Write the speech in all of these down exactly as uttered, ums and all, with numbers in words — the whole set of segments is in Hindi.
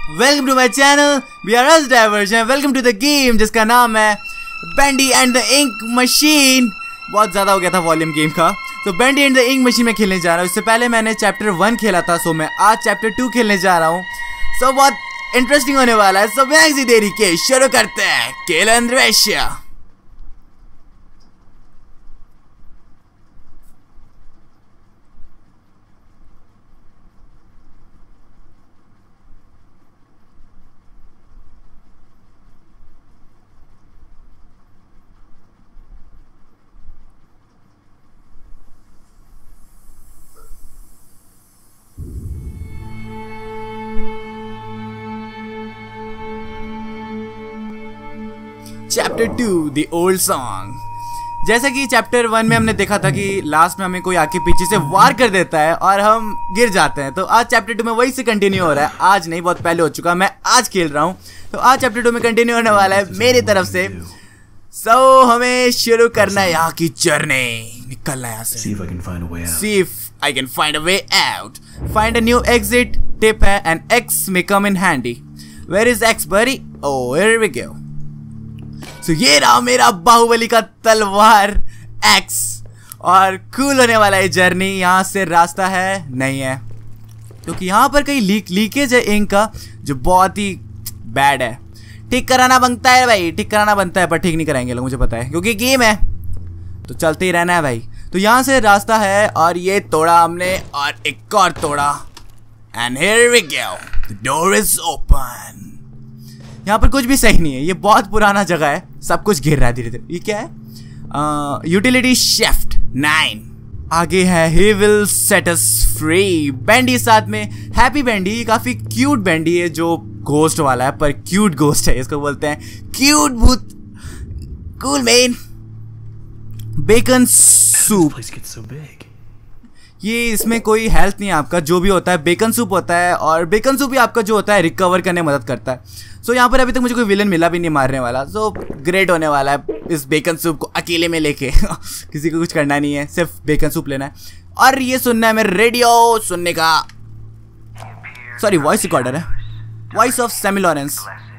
Welcome to my channel, we are us diversion. Welcome to the game जिसका नाम है Bendy and the ink machine. बहुत ज़्यादा हो गया था वॉल्यूम गेम का। तो Bendy and the ink machine में खेलने जा रहा हूँ। इससे पहले मैंने चैप्टर वन खेला था, सो मैं आज चैप्टर टू खेलने जा रहा हूँ। सो बहुत इंटरेस्टिंग होने वाला है। सो बिना किसी देरी के शुरू करते हैं केलन दृश्य। Chapter two the old song. जैसा कि चैप्टर वन में हमने देखा था कि लास्ट में हमें कोई आके पीछे से वार कर देता है और हम गिर जाते हैं। तो आज चैप्टर टू में वही से कंटिन्यू हो रहा है। आज नहीं, बहुत पहले हो चुका, मैं आज खेल रहा हूँ। तो आज चैप्टर टू में कंटिन्यू होने वाला है मेरी तरफ से। सो so, हमें शुरू करना है यहाँ की जर्नी। निकलना है यहाँ से। See if I can find a way out. Find a new exit. Tip है and X may come in handy. Where is X, buddy? Oh, here we go. So, ये रहा मेरा बाहुबली का तलवार एक्स। और कूल होने वाला है जर्नी। यहाँ से रास्ता है नहीं है, क्योंकि यहाँ पर कहीं लीक लीकेज है इंक का, जो बहुत ही बैड है। ठीक कराना बनता है भाई, ठीक कराना बनता है, पर ठीक नहीं कराएंगे लोग, मुझे पता है, क्योंकि गेम है तो चलते ही रहना है भाई। तो यहाँ से रास्ता है और ये तोड़ा हमने और एक और तोड़ा। And here we go, the door is open. यहाँ पर कुछ भी सही नहीं है, ये बहुत पुराना जगह है, सब कुछ गिर रहा है धीरे धीरे। ये क्या है? Utility shift nine. आगे है he will set us free. Bendy साथ में, हैप्पी बेंडी। काफी क्यूट बेंडी है, जो घोस्ट वाला है, पर क्यूट घोस्ट है, इसको बोलते हैं क्यूट भूत। Cool man. Bacon soup. ये इसमें कोई हेल्थ नहीं है आपका, जो भी होता है बेकन सूप होता है, और बेकन सूप ही आपका जो होता है रिकवर करने में मदद करता है। सो so, यहाँ पर अभी तक मुझे कोई विलन मिला भी नहीं मारने वाला। सो so, ग्रेट होने वाला है इस बेकन सूप को अकेले में लेके। किसी को कुछ करना नहीं है, सिर्फ बेकन सूप लेना है और ये सुनना है मेरे रेडियो सुनने का। सॉरी, वॉइस रिकॉर्डर है, voice of Sammy Lawrence.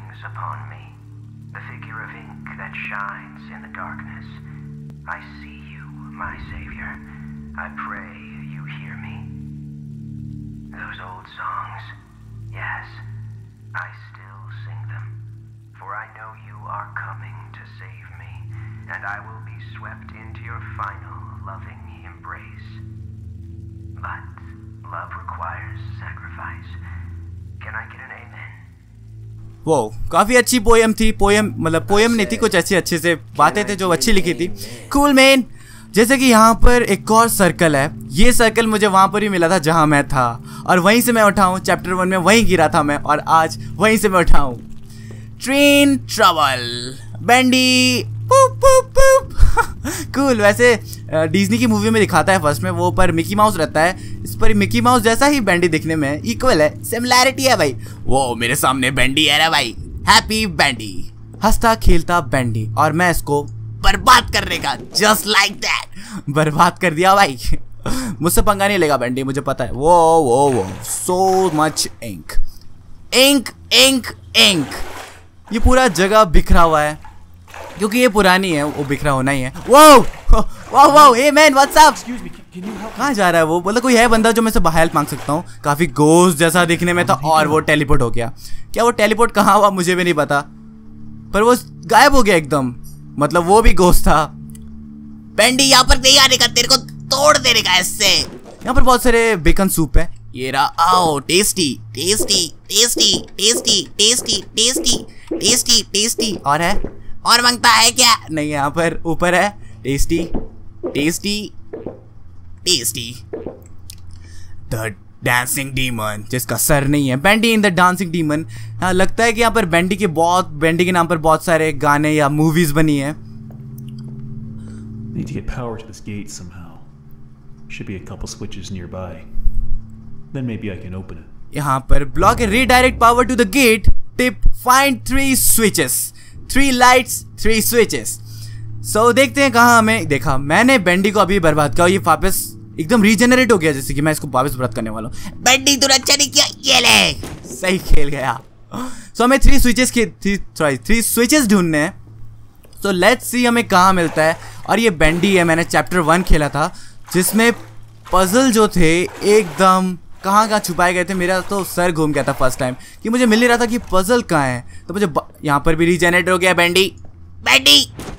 I still sing them, for I know you are coming to save me, and I will be swept into your final loving embrace. But love requires sacrifice. Can I get an amen? वो काफी अच्छी पोयम थी। पोयम मतलब पोयम नहीं थी, कुछ अच्छी अच्छे से बातें थे जो अच्छी लिखी थी। Cool man. जैसे कि यहाँ पर एक और सर्कल है, ये सर्कल मुझे वहाँ पर ही मिला था जहाँ मैं था, और वहीं से मैं उठा हूँ। चैप्टर वन में वहीं गिरा था मैं, और आज वहीं से मैं उठा हूँ। Train trouble. Bendy pup pup pup. Cool. वैसे डिज्नी की मूवी में दिखाता है फर्स्ट में वो, पर मिकी माउस रहता है। इस पर मिकी माउस जैसा ही बेंडी दिखने में इक्वल है, सिमिलैरिटी है भाई। वो मेरे सामने बेंडी है ना भाई, हैप्पी बेंडी। हंसता खेलता बेंडी, और मैं इसको बर्बाद करने का, जस्ट लाइक दैट, बर्बाद कर दिया भाई। मुझसे पंगा नहीं लेगा बेंडी, मुझे पता है। वो वो वो so much ink ink ink ink. ये पूरा जगह बिखरा हुआ है, क्योंकि ये पुरानी है, वो बिखरा होना ही है। वो वो वो हे मैन, व्हाट्स अप? कहाँ जा रहा है वो? मतलब कोई है बंदा जो मैं से हेल्प मांग सकता हूँ? काफी गोस्ट जैसा दिखने में था, और वो टेलीपोर्ट हो गया। क्या वो टेलीपोर्ट कहाँ हुआ मुझे भी नहीं पता, पर वो गायब हो गया एकदम। मतलब वो भी गोश्त था। बेंडी यहाँ पर नहीं आने का, तेरे को तोड़ देने का इससे। यहाँ पर बहुत सारे बेकन सूप है। ये रहा, आओ tasty tasty tasty tasty tasty tasty tasty tasty. और है? और मांगता है क्या? नहीं, यहाँ पर ऊपर है tasty tasty tasty. The dancing demon, जिसका सर नहीं है। Bendy in the dancing demon. हाँ, लगता है कि यहाँ पर बेंडी के बहुत बेंडी के नाम पर बहुत सारे गाने या मूवीज बनी है। Need to get power to this gate somehow. Should be a couple switches nearby. Then maybe I can open it. यहाँ पर ब्लॉक है, redirect power to the gate. Tip, find three switches. Three lights, three switches. So देखते हैं कहाँ हमें। देखा मैंने बेंडी को अभी बर्बाद किया, ये वापस एकदम रीजेनरेट हो गया, जैसे कि मैं इसको वापस व्रत करने वाला हूँ। बेंडी तूने अच्छा नहीं किया, ये ले, सही खेल गया। सो so, हमें थ्री स्विचेस की थ्री सॉरी थ्री स्विचेस ढूंढने हैं। तो लेट्स सी हमें कहाँ मिलता है। और ये बेंडी है, मैंने चैप्टर वन खेला था जिसमें पजल जो थे एकदम कहाँ कहाँ छुपाए गए थे। मेरा तो सर घूम गया था फर्स्ट टाइम कि मुझे मिल नहीं रहा था कि पजल कहाँ है। तो मुझे यहाँ पर भी रीजेनरेट हो गया बेंडी बेंडी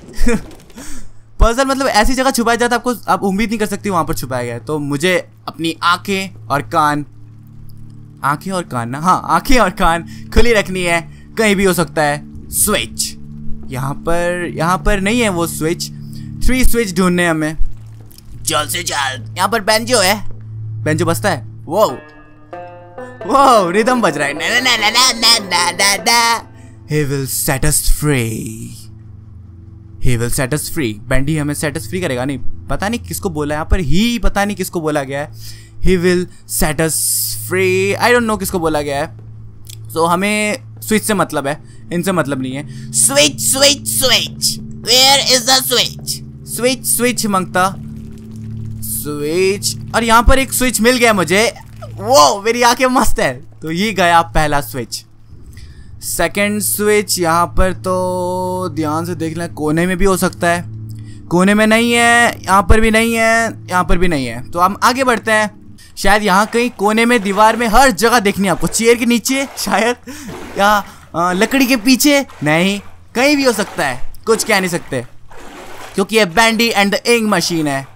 पजल मतलब ऐसी जगह छुपाया जाता है आपको आप उम्मीद नहीं कर सकती वहाँ पर छुपाया गया है। तो मुझे अपनी आंखें और कान आंखें और कान ना हाँ आंखें और कान खुली रखनी है, कहीं भी हो सकता है स्विच। यहाँ पर यहाँ पर नहीं है वो स्विच। थ्री स्विच ढूंढने हमें जल्द से जल्द। यहाँ पर बेंजो है, बेंजो बजता है। वो वो रिदम बज रहा है ना ना ना ना ना ना ना ना। He will set us free. He will set us free. बेंडी हमें set us free करेगा। नहीं पता नहीं किसको बोला है यहाँ पर, ही पता नहीं किसको बोला गया है। He will set us free. I don't know किसको बोला गया है। So हमें स्विच से मतलब है, इनसे मतलब नहीं है। Switch switch switch, Where is the switch? Switch switch मांगता स्विच। और यहाँ पर एक स्विच मिल गया मुझे। वो मेरी आंखें मस्त है। तो ये गया पहला स्विच। सेकंड स्विच यहाँ पर तो ध्यान से देख लें, कोने में भी हो सकता है, कोने में नहीं है, यहाँ पर भी नहीं है, यहाँ पर भी नहीं है। तो हम आगे बढ़ते हैं। शायद यहाँ कहीं कोने में, दीवार में, हर जगह देखनी है आपको। चेयर के नीचे शायद, या लकड़ी के पीछे, नहीं कहीं भी हो सकता है, कुछ कह नहीं सकते क्योंकि ये Bendy and the ink machine है।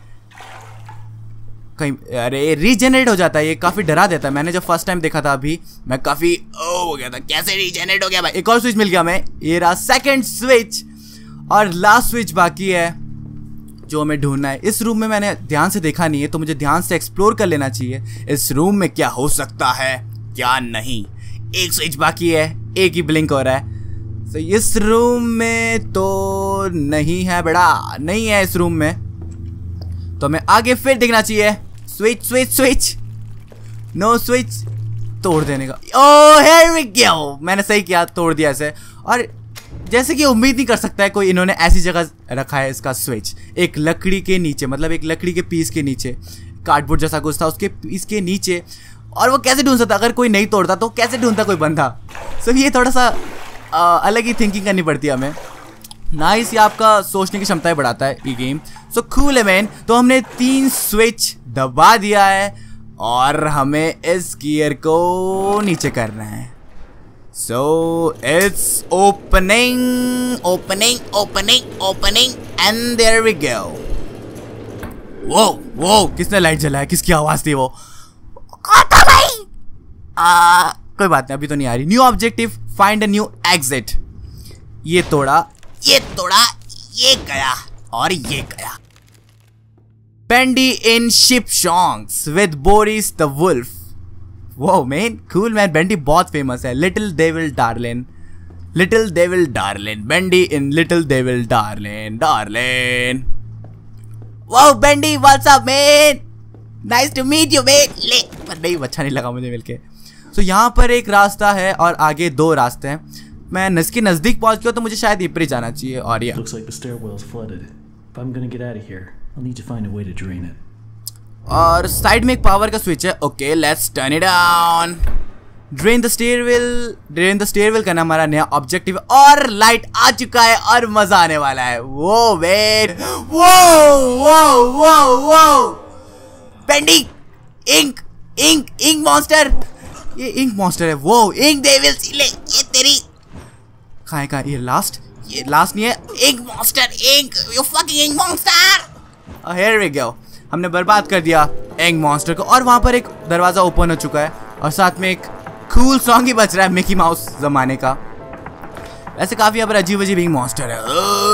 कहीं अरे रीजेनरेट हो जाता है, ये काफी डरा देता है। मैंने जब फर्स्ट टाइम देखा था अभी मैं काफी ओ हो गया था, कैसे रीजेनरेट हो गया भाई। एक और स्विच मिल गया हमें, ये रहा सेकंड स्विच। और लास्ट स्विच बाकी है जो हमें ढूंढना है। इस रूम में मैंने ध्यान से देखा नहीं है तो मुझे ध्यान से एक्सप्लोर कर लेना चाहिए इस रूम में क्या हो सकता है क्या नहीं। एक स्विच बाकी है, एक ही ब्लिंक हो रहा है। तो इस रूम में तो नहीं है बेटा, नहीं है इस रूम में, तो हमें आगे फिर देखना चाहिए। Switch switch switch, no switch, तोड़ देने का। ओह हियर वी गो, मैंने सही किया, तोड़ दिया इसे। और जैसे कि उम्मीद नहीं कर सकता है कोई इन्होंने ऐसी जगह रखा है इसका स्विच, एक लकड़ी के नीचे, मतलब एक लकड़ी के पीस के नीचे, कार्डबोर्ड जैसा कुछ था उसके पीस के नीचे। और वो कैसे ढूंढ सकता, अगर कोई नहीं तोड़ता तो कैसे ढूंढता कोई बंदा। सो ये थोड़ा सा आ, अलग ही थिंकिंग करनी पड़ती है हमें। नाइस, ये आपका सोचने की क्षमताएं बढ़ाता है ये गेम। सो कूल है मैन। तो हमने तीन स्विच दबा दिया है और हमें इस गियर को नीचे करना है। So it's opening opening opening opening and there we go. वो वो किसने लाइट जलाया, किसकी आवाज थी वो? कौन था भाई? आ, कोई बात नहीं, अभी तो नहीं आ रही। New objective, find a new exit. ये तोड़ा, ये तोड़ा, ये गया और ये गया। Bendy in ship songs with Boris the Wolf. Wow man, cool man. Bendy बहुत फेमस है। Little Devil Darling, Little Devil Darling, Bendy in Little Devil Darling, Darling. Wow Bendy, what's up man? Nice to meet you man. ले, पर नहीं, अच्छा नहीं लगा मुझे मिलके। So यहाँ पर एक रास्ता है और आगे दो रास्ते हैं। मैं इसके नजदीक पहुंच गया तो मुझे शायद ऊपर ही जाना चाहिए। और ये Looks like the stairwell's flooded. If I'm gonna get out of here, I'll need to find a way to drain it. और साइड में एक पावर का स्विच है। Okay let's turn it on. Drain the stairwell, drain the stairwell करना हमारा नया ऑब्जेक्टिव। और लाइट आ चुका है और मजा आने वाला है। वो वेट, वो वो वो वो Bendy, ink ink ink monster, ये इंक मॉन्स्टर है। वो इंक डेविल, ले ये तेरी कहाँ है, कहाँ ये लास्ट, ये लास्ट नहीं है। Ink monster, ink, you fucking ink monster. Here we go, हमने बर्बाद कर दिया इंक मॉन्स्टर को। और वहां पर एक दरवाजा ओपन हो चुका है और साथ में एक कूल सॉन्ग ही बज रहा है मिकी माउस जमाने का। ऐसे काफी यहाँ पर अजीब अजीब इंक मॉन्स्टर है।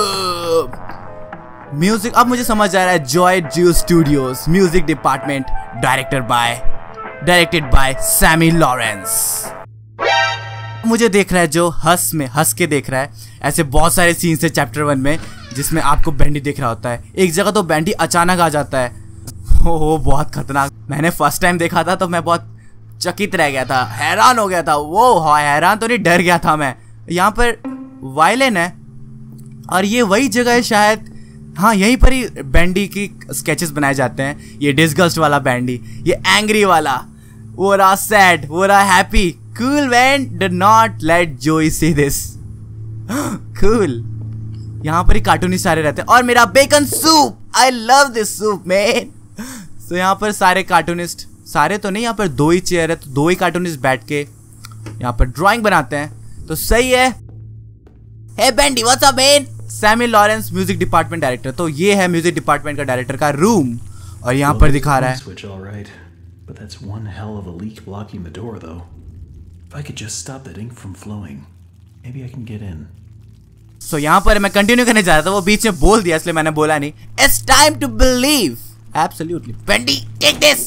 म्यूजिक अब मुझे समझ आ रहा है। जॉय ज्यू studios music department, director by directed by Sammy Lawrence. मुझे देख रहा है जो हंस में हंस के देख रहा है। ऐसे बहुत सारे सीन्स है चैप्टर वन में जिसमें आपको बेंडी देख रहा होता है। एक जगह तो बेंडी अचानक आ जाता है। हो हो बहुत खतरनाक। मैंने फर्स्ट टाइम देखा था तो मैं बहुत चकित रह गया था, हैरान हो गया था। वो हैरान तो नहीं, डर गया था मैं। यहाँ पर वायलिन है और ये वही जगह है शायद, हाँ यहीं पर ही बेंडी की स्केचेस बनाए जाते हैं। ये डिस्गस्ट वाला बेंडी, ये एंग्री वाला, वो रहा सैड, वो रहा happy. Cool man, do not let Joey see this. Cool. यहाँ पर ही कार्टूनिस्ट सारे रहते हैं और मेरा bacon soup. I love this soup man. So यहाँ पर सारे कार्टूनिस्ट, सारे तो नहीं, यहाँ पर दो ही चेयर है तो दो ही कार्टूनिस्ट बैठ के यहाँ पर ड्राइंग बनाते हैं. तो सही है. Hey Bendy, what's up man? Samuel Lawrence music department director. तो ये है म्यूजिक डिपार्टमेंट का डायरेक्टर का रूम और यहाँ पर दिखा रहा है. But that's one hell of a leak blocking the door, though. If I could just stop that ink from flowing, maybe I can get in. So यहाँ पर मैं कंटिन्यू करने जा रहा था, वो बीच में बोल दिया इसलिए मैंने बोला नहीं. It's time to believe. Absolutely. Bendy, take this.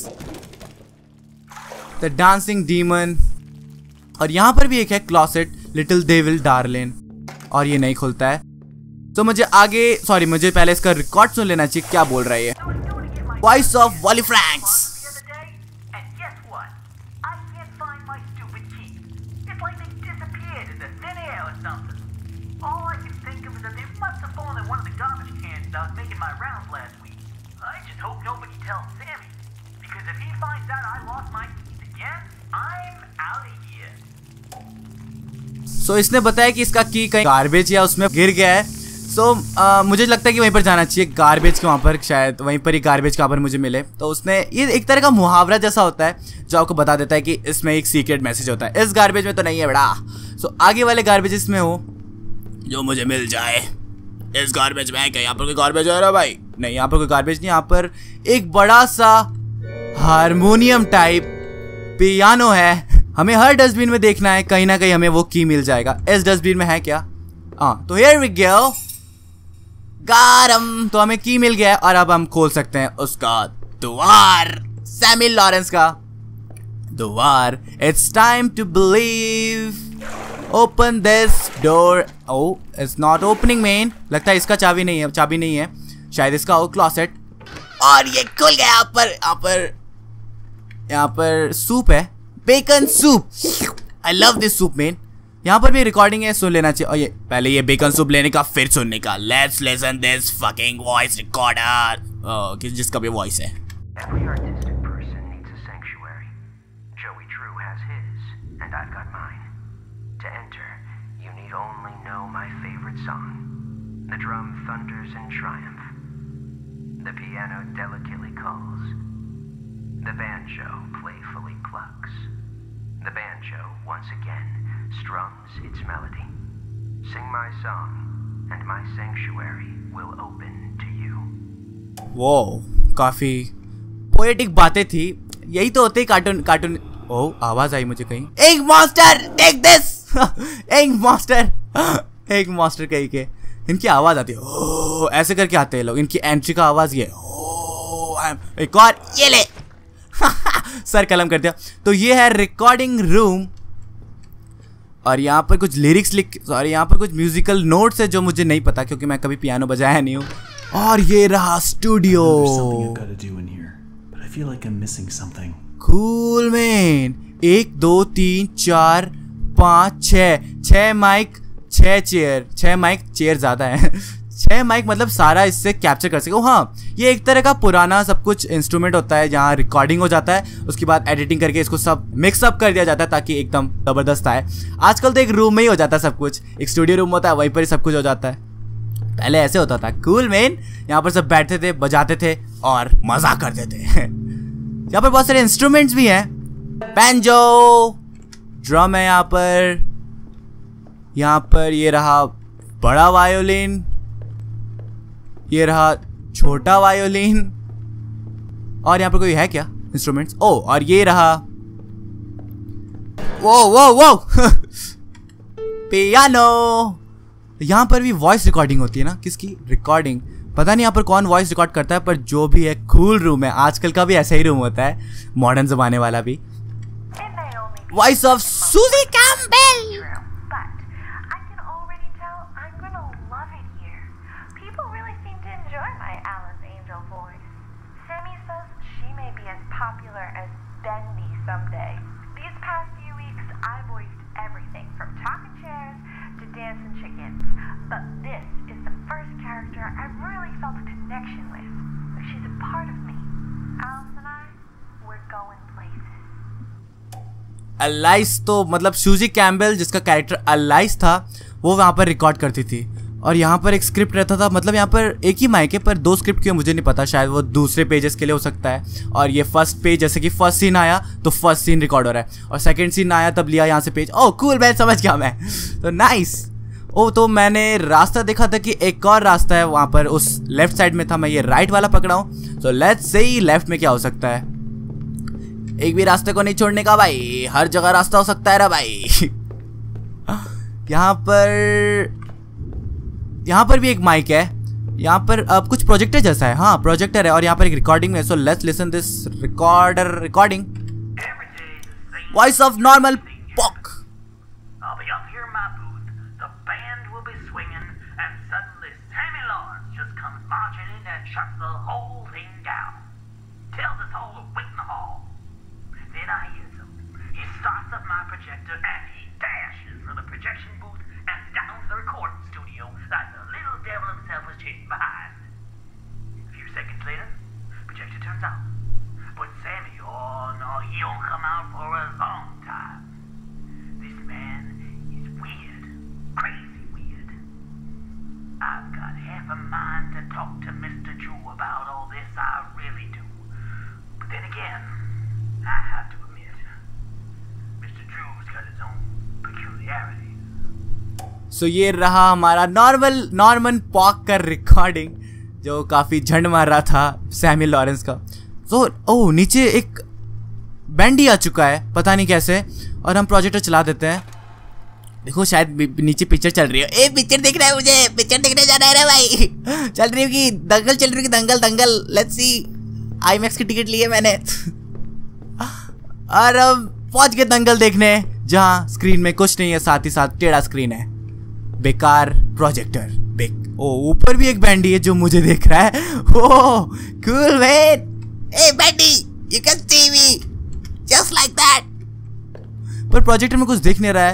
The dancing demon. और यहाँ पर भी एक है क्लॉसेट, लिटिल डेविल डार्लिन. और ये नहीं खुलता है. तो मुझे आगे, सॉरी मुझे पहले इसका रिकॉर्ड सुन लेना चाहिए क्या बोल रहा है ये. Voice of Wally Franks. All I can think of is that they must have fallen in one of the garbage cans as I was making my rounds last week. I just hope nobody tells Sammy, because if he finds out I lost my keys again, I'm out of here. So इसने बताया कि इसका की कहीं गार्बेज या उसमें गिर गया है. सो so, uh, मुझे लगता है कि वहीं पर जाना चाहिए, गार्बेज के वहाँ पर, शायद वहीं पर ही गार्बेज कहाँ पर मुझे मिले. तो उसने ये एक तरह का मुहावरा जैसा होता है जो आपको बता देता है कि इसमें एक सीक्रेट मैसेज होता है. इस गार्बेज में तो नहीं है बड़ा. सो so, आगे वाले गार्बेज में हो जो मुझे मिल जाए. इस गार्बेज में है क्या? यहाँ पर कोई गार्बेज है रहा भाई? नहीं, यहाँ पर कोई गार्बेज नहीं. यहाँ पर एक बड़ा सा हारमोनियम टाइप पियानो है. हमें हर डस्टबिन में देखना है, कहीं ना कहीं हमें वो की मिल जाएगा. इस डस्टबिन में है क्या? हाँ, तो हियर वी गो. गारम. तो हमें की मिल गया है और अब हम खोल सकते हैं उसका द्वार. सैमुअल लॉरेंस का द्वार. It's time to believe. Open this door. Oh, it's not opening man. लगता है इसका चाबी नहीं है, चाबी नहीं है. शायद इसका हो क्लॉसेट. और ये खुल गया. यहाँ पर यहाँ पर यहाँ पर सूप है, bacon soup. I love this soup man. यहाँ पर भी रिकॉर्डिंग है, सुन लेना चाहिए. और ये पहले ये बेकन सूप लेने का फिर सुनने का. Let's listen this fucking voice recorder. oh, किस जिसका भी वॉइस है. Every artistic person needs a sanctuary. Joey Drew has his, and I've got mine. To enter, you need only know my favorite song. The drum thunders in triumph. The piano delicately calls. The banjo playfully clucks. The banjo once again strums its melody. Sing my song, and my sanctuary will open to you. वो काफी पोएटिक बातें थी. यही तो होते कार्टून कार्टून. ओह, आवाज आई मुझे कहीं. एक मॉन्स्टर, टेक दिस. एक मॉन्स्टर, एक मॉन्स्टर कहीं के. इनकी आवाज आती है ओह, ऐसे करके आते हैं लोग. इनकी एंट्री का आवाज ये ओह. एक और ये ले. सर कलम कर दिया. तो ये है रिकॉर्डिंग रूम और यहाँ पर कुछ लिरिक्स लिख, सॉरी यहाँ पर कुछ म्यूजिकल नोट्स है जो मुझे नहीं पता क्योंकि मैं कभी पियानो बजाया नहीं हूँ. और ये रहा स्टूडियो. Cool man. एक दो तीन चार पाँच छः छः माइक, छः चेयर. छः माइक, चेयर ज़्यादा है. छः माइक मतलब सारा इससे कैप्चर कर सके. हाँ, ये एक तरह का पुराना सब कुछ इंस्ट्रूमेंट होता है जहाँ रिकॉर्डिंग हो जाता है, उसके बाद एडिटिंग करके इसको सब मिक्सअप कर दिया जाता है ताकि एकदम ज़बरदस्त आए. आजकल तो एक रूम में ही हो जाता है सब कुछ. एक स्टूडियो रूम होता है, वहीं पर ही सब कुछ हो जाता है. पहले ऐसे होता था. Cool man. यहाँ पर सब बैठते थे, बजाते थे और मज़ा करते थे. यहाँ पर बहुत सारे इंस्ट्रूमेंट्स भी हैं. बैंजो, ड्रम है यहाँ पर. यहाँ पर ये रहा बड़ा वायोलिन, ये रहा छोटा वायोलिन. और यहाँ पर कोई है क्या इंस्ट्रूमेंट्स? ओ, और ये रहा वो वो वो पियानो. यहाँ पर भी वॉइस रिकॉर्डिंग होती है ना. किसकी रिकॉर्डिंग पता नहीं यहाँ पर कौन वॉइस रिकॉर्ड करता है, पर जो भी है कूल रूम है. आजकल का भी ऐसा ही रूम होता है, मॉडर्न जमाने वाला भी. Voice of Susie Campbell. Popular as Bendy someday. These past few weeks, I voiced everything from talking chairs to dancing chickens. But this is the first character I really felt a connection with. She's a part of me. Alice and I, we're going places. Alice, तो मतलब सूजी कैम्बेल जिसका कैरेक्टर अलाइस था वो वहाँ पर रिकॉर्ड करती थी। और यहाँ पर एक स्क्रिप्ट रहता था, मतलब यहाँ पर एक ही माइक है पर दो स्क्रिप्ट क्यों मुझे नहीं पता, शायद वो दूसरे पेजेस के लिए हो सकता है। और ये फर्स्ट पेज, जैसे कि फर्स्ट सीन आया तो फर्स्ट सीन रिकॉर्ड हो रहा है, और सेकंड सीन आया तब लिया यहाँ से पेज। ओह कूल, मैं समझ गया मैं, तो नाइस। ओ तो मैंने रास्ता देखा था कि एक और रास्ता है वहाँ पर, उस लेफ्ट साइड में था, मैं ये राइट वाला पकड़ा हूँ। तो लेट्स सी लेफ्ट में क्या हो सकता है। एक भी रास्ते को नहीं छोड़ने का भाई, हर जगह रास्ता हो सकता है ना भाई। यहाँ पर यहाँ पर भी एक माइक है, यहाँ पर अब कुछ प्रोजेक्टर जैसा है, हाँ प्रोजेक्टर है, और यहाँ पर एक रिकॉर्डिंग है। So let's listen this recorder recording. Voice of normal Polk. So so, ये रहा हमारा नॉर्मल नॉर्मन पॉक का रिकॉर्डिंग जो काफ़ी झंड मार रहा था सैमुअल लॉरेंस का। तो ओह नीचे एक बैंडी आ चुका है, पता नहीं कैसे, और हम प्रोजेक्टर चला देते हैं। देखो शायद नीचे पिक्चर चल रही है। ए पिक्चर देख रहा है, मुझे पिक्चर देखने जाना है रे भाई। चल रही होगी दंगल, चल रही होगी दंगल दंगल। लेट्स सी, आई मैक्स की टिकट ली है मैंने। और अब पहुंच गए दंगल देखने, जहाँ स्क्रीन में कुछ नहीं है, साथ ही साथ टेढ़ा स्क्रीन है, बेकार प्रोजेक्टर। बेक ओ ऊपर भी एक बैंडी है जो मुझे देख रहा है। Oh cool man, a Bendy you can see me just like that. पर प्रोजेक्टर में कुछ दिख नहीं रहा है,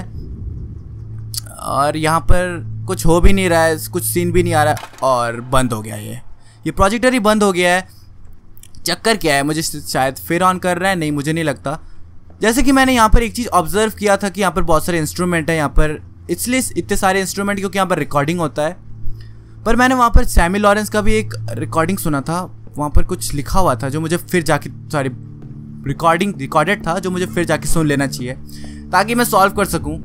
और यहाँ पर कुछ हो भी नहीं रहा है, कुछ सीन भी नहीं आ रहा है, और बंद हो गया ये ये प्रोजेक्टर ही बंद हो गया है। चक्कर क्या है, मुझे शायद फिर ऑन कर रहा है, नहीं मुझे नहीं लगता। जैसे कि मैंने यहाँ पर एक चीज़ ऑब्जर्व किया था कि यहाँ पर बहुत सारे इंस्ट्रूमेंट है यहाँ पर, इसलिए इतने सारे इंस्ट्रूमेंट क्योंकि यहाँ पर रिकॉर्डिंग होता है। पर मैंने वहाँ पर सैमुअल लॉरेंस का भी एक रिकॉर्डिंग सुना था, वहाँ पर कुछ लिखा हुआ था जो मुझे फिर जाके, सॉरी रिकॉर्डिंग रिकॉर्डेड था जो मुझे फिर जाके सुन लेना चाहिए ताकि मैं सॉल्व कर सकूँ।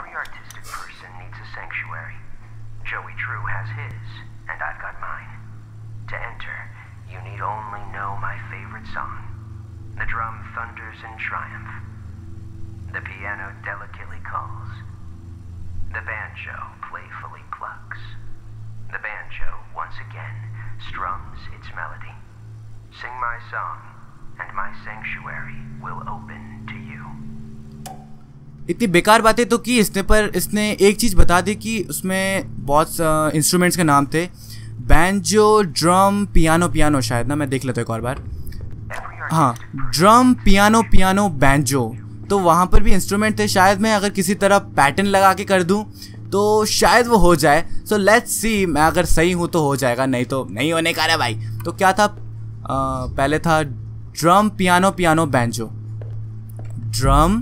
The piano delicately calls. The banjo playfully plucks. The banjo once again strums its melody. Sing my song, and my sanctuary will open to you. इतनी बेकार बातें तो की इसने, पर इसने एक चीज़ बता दी कि उसमें बहुत इंस्ट्रूमेंट्स के नाम थे, बैंजो, ड्रम, पियानो, पियानो शायद ना, मैं देख लेता हूँ एक और बार। हाँ ड्रम, पियानो, पियानो, बैंजो, तो वहाँ पर भी इंस्ट्रूमेंट थे। शायद मैं अगर किसी तरह पैटर्न लगा के कर दूँ तो शायद वो हो जाए। सो लेट्स सी, मैं अगर सही हूँ तो हो जाएगा, नहीं तो नहीं होने का है भाई। तो क्या था, आ, पहले था drum, piano, piano, banjo, drum.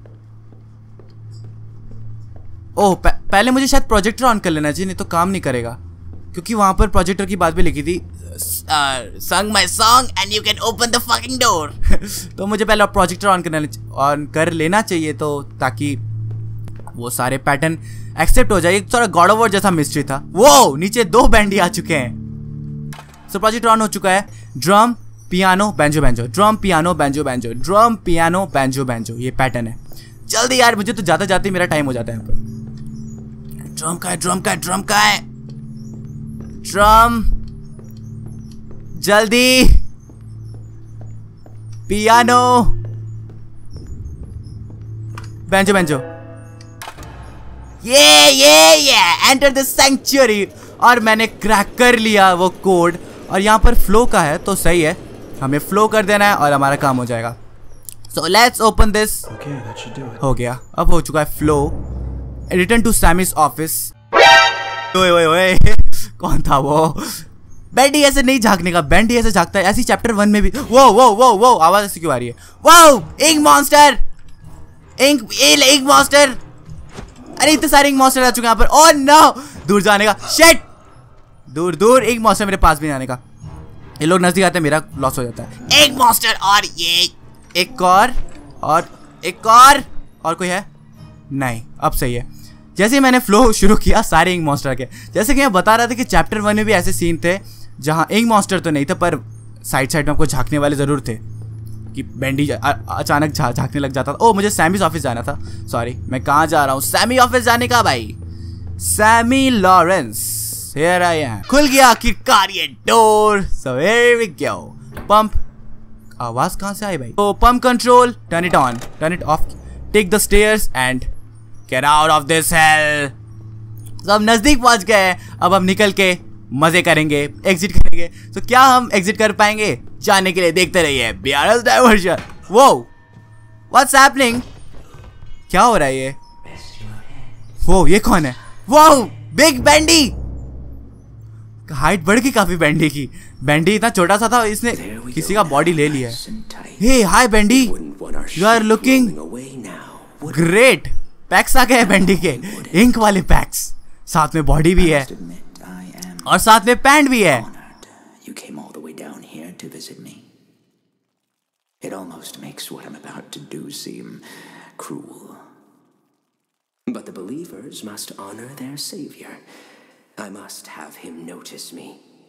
Oh पहले मुझे शायद प्रोजेक्टर ऑन कर लेना चाहिए, नहीं तो काम नहीं करेगा, क्योंकि वहाँ पर प्रोजेक्टर की बात भी लिखी थी, sing my song and you can open the fucking door. तो मुझे पहले प्रोजेक्टर ऑन करना ऑन कर लेना चाहिए, तो ताकि वो सारे पैटर्न एक्सेप्ट हो जाए। एक थोड़ा गॉड ऑफ वॉर जैसा मिस्ट्री था। वो नीचे दो बैंडी आ चुके हैं। सो प्रोजेक्टर ऑन हो चुका है। Drum, piano, banjo, banjo, drum, piano, banjo, banjo, drum, piano, banjo, banjo, ये पैटर्न है। जल्दी यार, मुझे तो जाते जाते मेरा टाइम हो जाता है यहाँ पर। ड्रम का है, ड्रम का है, ड्रम का है, ड्रम, जल्दी, पियानो, बैंजो, बैंजो, ये ये ये एंटर द सैंक्चुअरी। और मैंने क्रैक कर लिया वो कोड, और यहाँ पर फ्लो का है तो सही है, हमें फ्लो कर देना है और हमारा काम हो जाएगा। So let's open this. हो गया, अब हो चुका है flow. Return to Sammy's office. ओए ओए ओए, कौन था वो? बेंडी ऐसे नहीं झांकने का, बेंडी ऐसे झांकता है, ऐसी चैप्टर वन में भी। वो वो वो वो आवाज ऐसी क्यों आ रही है? वो ink monster, ink ink monster. अरे इतने सारे इंक मॉन्स्टर आ चुके हैं यहाँ पर। ओह नो, दूर जाने का। शिट, दूर दूर। इंक मॉन्स्टर मेरे पास भी आने का। ये लोग नजदीक आते हैं मेरा लॉस हो जाता है। एक मॉन्स्टर और ये एक और और एक और और कोई है नहीं। अब सही है। जैसे ही मैंने फ्लो शुरू किया सारे इंक मॉन्स्टर के, जैसे कि मैं बता रहा था कि चैप्टर वन में भी ऐसे सीन थे जहाँ इंक मॉन्स्टर तो नहीं थे पर साइड साइड में आपको झांकने वाले जरूर थे कि बेंडी अचानक झा झांकने लग जाता था। ओ मुझे सैमीज ऑफिस जाना था। सॉरी, मैं कहाँ जा रहा हूँ? सैमी ऑफिस जाने का भाई। Sammy Lawrence, here I am। खुल गया आखिरकार ये door. So here we go। Pump, आवाज कहाँ से आई भाई? तो pump control, turn it on, turn it off, take the stairs and get out of this hell. तो हम नजदीक पहुंच गए। अब हम निकल के मजे करेंगे, एग्जिट करेंगे। तो क्या हम एग्जिट कर पाएंगे? जाने के लिए देखते रहिए बीआरएस डाइवर्जन। वो व्हाट्स हैपनिंग? क्या हो रहा है ये? वो ये कौन है? वो बिग बेंडी। हाइट बढ़ गई काफी बेंडी की। बेंडी इतना छोटा सा था, इसने किसी का बॉडी ले लिया है। Hey hi Bendy, you are looking great. Packs आ गए बेंडी के, इंक वाले पैक्स, साथ में बॉडी भी है और साथ में पैंट भी है। You came all the way down here to visit me. It almost makes what I'm about to do seem cruel. But the believers must honor their savior. I must have him notice me.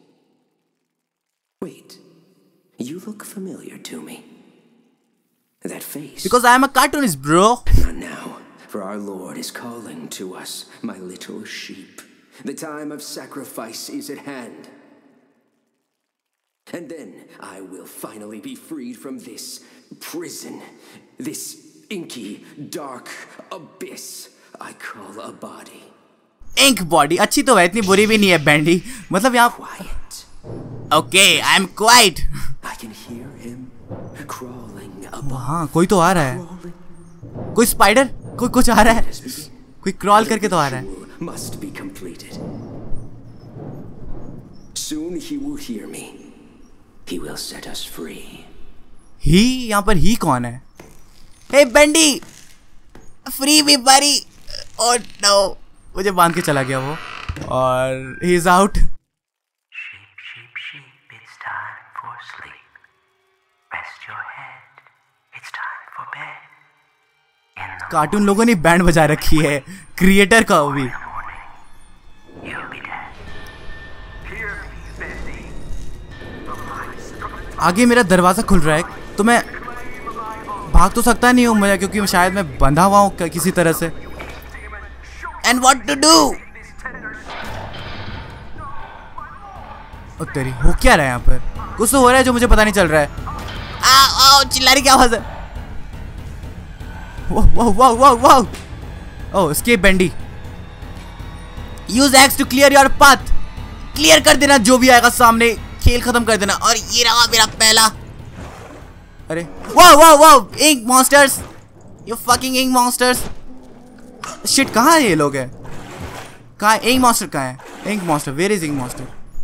Wait, you look familiar to me. That face. Because I am a cartoonist, bro. Not now, for our Lord is calling to us, my little sheep. The time of sacrifice is at hand. And then I will finally be freed from this prison, this inky, dark abyss I call a body. Ink body अच्छी तो है, इतनी बुरी भी नहीं है बेंडी। मतलब यहाँ ओके, आई एम क्वाइट। हाँ कोई तो आ रहा है, कोई स्पाइडर, कोई कुछ आ रहा है, कोई क्रॉल करके तो आ रहा है। Must be completed. Soon he will hear me. He will set us free. ही यहाँ पर ही कौन है? हे बेंडी, फ्री भी बरी। ओह नो, मुझे बांध के चला गया वो और he is out. Sheep, sheep, sheep, it's time for sleep. Rest your head. It's time for bed. In the cartoon लोगों ने बैंड बजा रखी है, क्रिएटर का वो भी। morning, you'll be dead. Hear me, Bendy. आगे मेरा दरवाजा खुल रहा है तो मैं भाग तो सकता नहीं हूँ मुझे, क्योंकि शायद मैं बंधा हुआ हूँ किसी तरह से। And what to do? ओ तेरी, हो क्या रहा है यहाँ पर? कुछ तो हो रहा है जो मुझे पता नहीं चल रहा है। आओ आओ, चिल्लाने की आवाज है। वाह वाह वाह वाह वाह। Oh escape Bendy. Use X to clear your path. Clear कर देना जो भी आएगा सामने, खेल खत्म कर देना। और ये रहा मेरा पहला। अरे वाह वाह वाह, ink monsters, you fucking ink monsters. Shit, कहाँ है ये लोग? है कहाँ है इंक मॉन्स्टर? कहाँ है ink monster? Where is ink monster?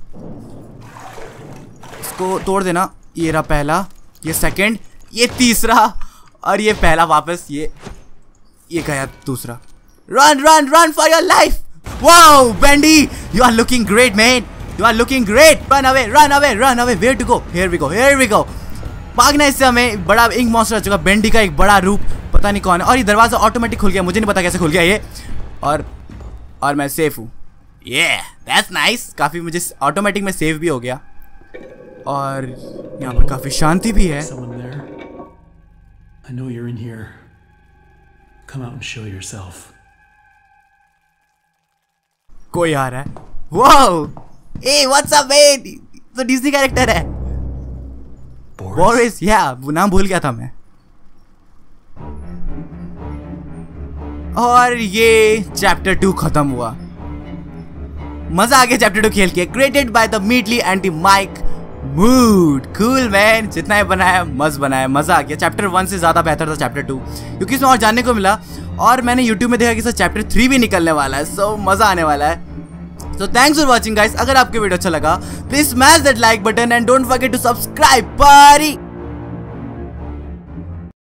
इसको तोड़ देना। ये रहा पहला, ये सेकंड, ये तीसरा और ये पहला वापस। ये ये गया दूसरा। Run run run for your life. Wow Bendy, you are looking great man, you are looking great. Run away run away run away. Where to go? Here we go here we go. भागना इससे हमें। बड़ा इंक मॉन्स्टर आ चुका, बेंडी का एक बड़ा रूप, पता नहीं कौन है। और ये दरवाजा ऑटोमेटिक खुल गया, मुझे नहीं पता कैसे खुल गया ये। और और मैं सेफ हूँ। ये दैट्स नाइस। काफी मुझे ऑटोमेटिक में सेव भी हो गया। और यहाँ पर काफी शांति भी है। Someone there? I know you're in here. Come out and show yourself. कोई आ रहा है। Wow, a what's up man, तो डिज्नी कैरेक्टर है। बोरिस, या नाम भूल गया था मैं। और ये चैप्टर टू खत्म हुआ। मजा आ गया चैप्टर टू खेल के। Created by the Meatly and Mike Mood. Cool man, जितना ही बनाया मस्त बनाया, मजा आ गया। चैप्टर वन से ज्यादा बेहतर था चैप्टर टू, क्योंकि इसमें और जानने को मिला। और मैंने यूट्यूब में देखा कि सर चैप्टर थ्री भी निकलने वाला है, सो मजा आने वाला है। So thanks for watching guys. अगर आपको वीडियो अच्छा लगा please smash that like button and don't forget to subscribe. बारी।